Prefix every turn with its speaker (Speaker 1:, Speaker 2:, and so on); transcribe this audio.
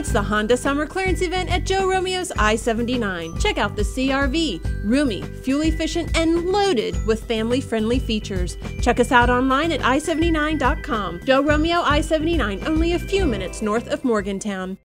Speaker 1: It's the Honda Summer Clearance Event at Joe Romeo's I79. Check out the CRV, roomy, fuel-efficient, and loaded with family-friendly features. Check us out online at i79.com. Joe Romeo I-79, only a few minutes north of Morgantown.